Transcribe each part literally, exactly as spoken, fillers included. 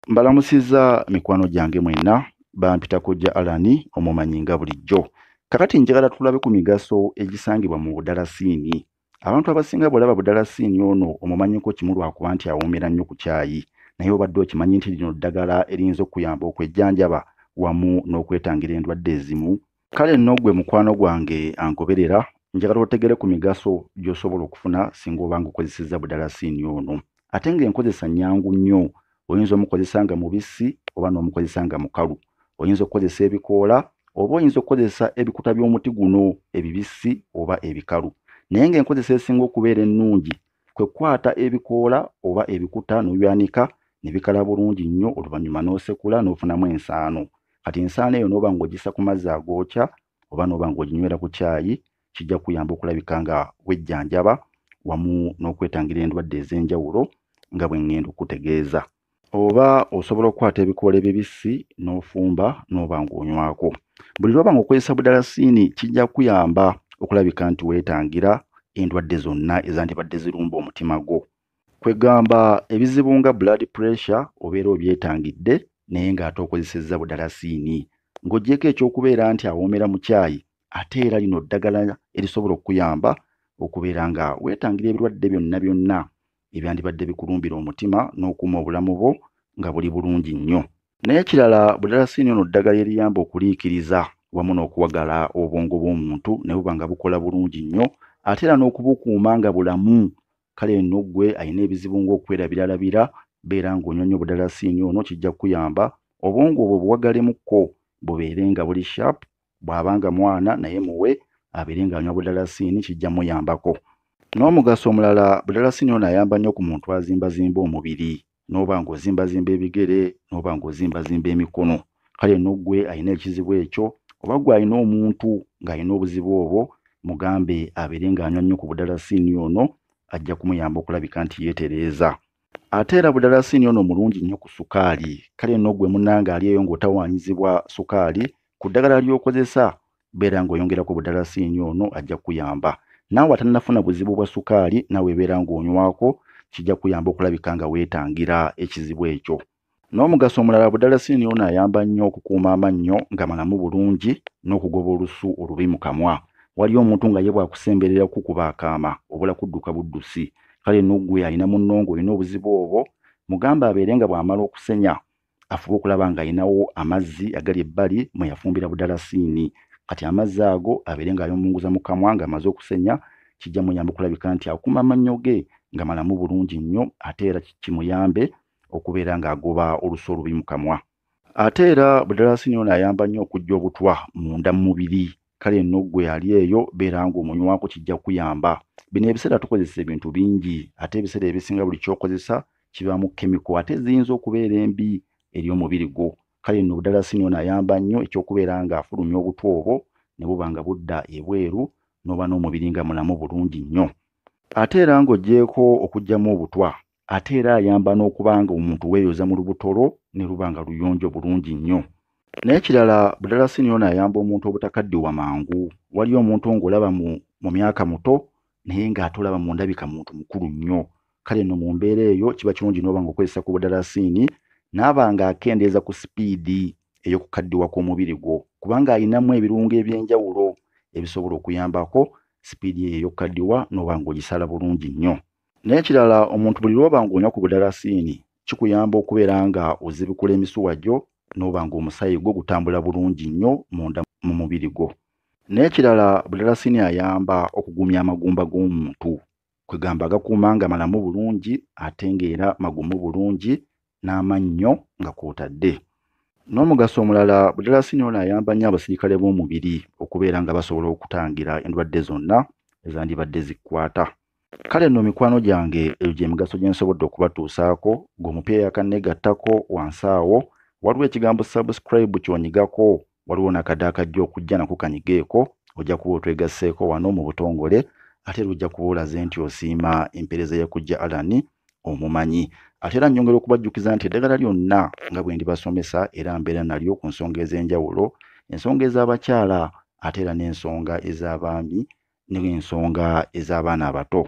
Mbalamusizza mikwano gyange mwenna bampita kojja Alani omumanyi nga bulijjo. Kakati njagala tulabe ku migaso egisangibwa mu budalasiini. Abantu abasinga bw'olaba budalasiini ono omumanyiko kimu lwakuba nti awoomera nnyo ku caayi, naye obadde okimanyi nti lino ddagala eriyinza okuyamba okwejjanjaba wamu n'okwetangira endwadde ezimu. Kale nno gwe mukwano gwange angoberera, njagala otegere ku migaso gy'osobola okufuna singa oba ng'okozesezza budalasiini ono. Ate ng'enkozesa nnyangu nnyo. Oyinza omukozesa nga mubisi oba n'omukozesa nga mukalu. Oyinza okukozesa ebikoola oba oyinza okukozesa ebikuta by'omuti guno ebibisi oba ebikalu. Naye ng'enkozesa esinga okubeera ennungi kwe kukwata ebikoola oba ebikuta n'obyanika ne bikala bulungi nnyo, oluvannyuma n'osekula n'ofunamu ensaano. Kati ensaano eyo n'oba ng'ogissa ku mazzi agookya oba n'oba ng'oginywera ku caayi, kijja kuyamba okulabika nga wejjanjaba wamu n'okwetangira endwadde ez'enjawulo nga bwe ŋŋenda okutegeeza. Oba osobola okukwata ebikoola ebibisi n'ofumba n'oba ng'onywako. Buli lw'oba ng'okozesa budalasiini kijja kuyamba okulabika nti weetangira endwadde zonna ezandibadde zirumba omutima gwo. Kwegamba ebizibu nga blood pressure obeera obyetangidde naye ng'ate okozesezza budalasiini. Ng'oggyeko ekyokubeera nti awoomera mu caayi, ate era lino ddagala erisobola okuyamba okubeera nga weetangira ebirwadde byonna byonna ebyandibadde bikulumbira omutima n'okuuma obulamu bwo nga buli bulungi nnyo. Naye ekirala, budalasiini ono ddagala eriyamba okuliikiriza wamu n'okuwagala obwongo bw'omuntu ne buba nga bukola bulungi nnyo, ate era n'okubukuuma nga bulamu. Kale nno ggwe alina ebizibu ng'okwerabiralabira, beera ng'onywa nnyo budalasiini ono, kijja kuyamba obwongo obwo buwagalemu-kko bubeere nga buli sharp. Bw'aba nga mwana naye muwe abeere ng'anywa budalasiini, kijja muyambako. N'omugaso omulala, budalasiini ono ayamba nnyo ku muntu azimbazimba omubiri, n'oba ng'ozimbazimba ebigere n'oba ng'ozimbazimba emikono. Kale nno ggwe alina ekizibu ekyo oba ggwe alina omuntu ng'alina obuzibu obwo, mugambe abeere ng'anywa nnyo ku budalasiini ono, ajja kumuyamba okulabika nti yeetereeza. Ate era budalasiini ono mulungi nnyo ku sukaali. Kale nno ggwe munnange ali eyo ng'otawaanyizibwa sukaali, ku ddagala ly'okozesa beera ng'oyongerako budalasiini ono, ajja kuyamba. Naawe atannafuna buzibu bwa sukaali, naawe beera ng'onywako, kijja kuyamba okulabika nga weetangira ekizibu ekyo. N'omugaso omulala, budalasiini ono ayamba nnyo okukuuma amannyo nga malamu bulungi n'okugoba olusu olubi mu kamwa. Waliyo omuntu nga ye bw'akusemberera kukuba akaama obula kudduka buddusi. Kale nno ggwe alina munno ng'olina obuzibu obwo, mugambe abeere nga bw'amala okusenya afube okulaba ng'alinawo amazzi agali ebbali mwe yafumbira budalasiini. Kati amazzi ago abeere ng'ayomunguza mu kamwa ng'amaze okusenya, kijja muyamba okulabika nti akuuma amannyo ge nga malamu bulungi nnyo, ate era kimuyambe okubeera ng'agoba olusu olubi mu kamwa. Ate era budalasiini ono ayamba nnyo okujja obutwa munda mu mubiri. Kale nno ggwe ali eyo beera ng'omunywako, kijja kuyamba. Bino ebiseera tukozesa ebintu bingi, ate ebiseera ebisinga buli ky'okozesa kibaamu kemiko ate ziyinza okubeera embi eri omubiri gwo. Kale nno budalasiini ono ayamba nnyo ekyokubeera ng'afulumya obutwa obwo ne buba nga budda ebweru n'oba n'omubiri nga mulamu bulungi nnyo. Ate era ng'oggyeko okuggyamu obutwa, ate era ayamba n'okuba nga omuntu weeyoza mu lubutolo ne luba nga luyonjo bulungi nnyo. Naye ekirala, budalasiini ono ayamba omuntu obutakaddiwa mangu. Waliyo omuntu ng'olaba mu, mu myaka muto naye ng'ate olaba mu ndabika muntu mukulu nnyo. Kale nno mu mbeera eyo kiba kirungi n'oba ng'okozesa ku budalasiini n'aba ng'akendeeza ku sipiidi ey'okukaddiwa kw'omubiri gwo, kubanga alinamu ebirungo eby'enjawulo ebisobola okuyambako sipiidi eyo ey'okukaddiwa n'oba ng'ogisala bulungi nnyo. Naye ekirala, omuntu buli lw'oba ng'onywa ku budalasiini kikuyamba okubeera nga ozibikula emisuwa gyo n'oba ng'omusaayi gwo gutambula bulungi nnyo munda mu mubiri gwo. Naye ekirala, budalasiini ayamba okugumya amagumba g'omuntu. Kwegamba agakuuma nga malamu bulungi ate ng'era magumu bulungi n'amannyo nga kw'otadde. N'omugaso omulala, budalasiini ono ayamba nnyo abasirikale b'omubiri okubeera nga basobola okutangira endwadde zonna ezandibadde zikkwata. Kale nno mikwano gyange, eyo gy'emigaso gye nsobodde okubatuusaako. Ng'omupiira yakannegattako wansi awo waliwo ekigambo subscribe ky'onyigako, waliwo n'akadde akajja okujja nako kanyigeeko, ojja kuba otwegasseeko wano mu butongole, ate era ojja kuba olaze nti osiima empeereza y'ekujja Alani omumanyi. Ate era nnyongera okubajjukiza nti eddagala lyonna nga bwe ndibasomesa era mbeera nalyo ku nsonga ez'enjawulo, ensonga ez'abakyala ate era n'ensonga ez'abaami n'ensonga ez'abaana abato.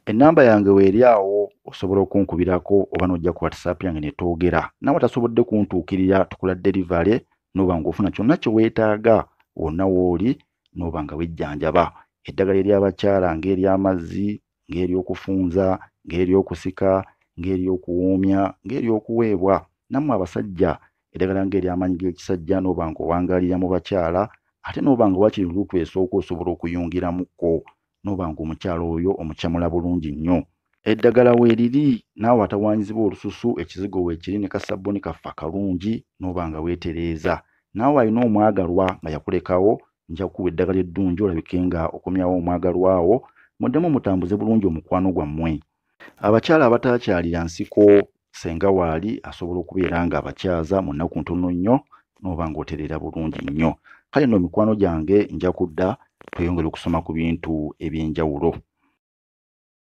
Ennamba yange weeri awo osobola okunkubirako oba n'ojja ku WhatsApp yange ne twogera. Nawe tasobodde kuntuukirira tukola delivery n'oba ng'ofuna kyonna kye weetaaga wonna w'oli n'oba nga wejjanjaba. Eddagala ery'abakyala ng'ery'amazzi, ng'ery'okufunza, ng'ery'okusika, ng'ery'okuwoomya, ng'ery'okuweebwa. Nammwe abasajja eddagala ng'ery'amaanyi g'ekisajja n'oba ng'owangaalira mu bakyala ate n'oba nga wakiri luutu esooka osobola okuyungiramukko n'oba ng'omukyala oyo omukyamula bulungi nnyo. Eddagala weeriri naawe atawaanyizibwa olususu ekizigo weekiri ne kasabbuuni kaffe akalungi n'oba nga weetereeza. Naawe alina omwagalwa nga yakulekawo nja kukuwa eddagala eddungi olabike nga okomyawo omwagalwa wo muddemu mutambuze bulungi omukwano gwammwe. Abakyala abataakyalira nsiko senga waali asobola okubeera nga abakyaza mu nnaku ntono nnyo n'oba ng'otereera bulungi nnyo. Kale nno mikwano gyange nja kudda tweyongere okusoma ku bintu eby'enjawulo.